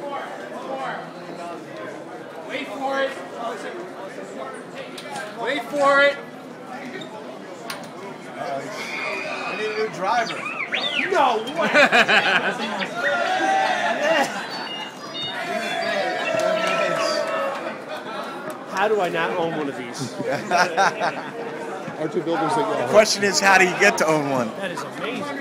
Wait for it. Wait for it. I need a new driver. No way. How do I not own one of these? R2 builders that The question is, how do you get to own one? That is amazing.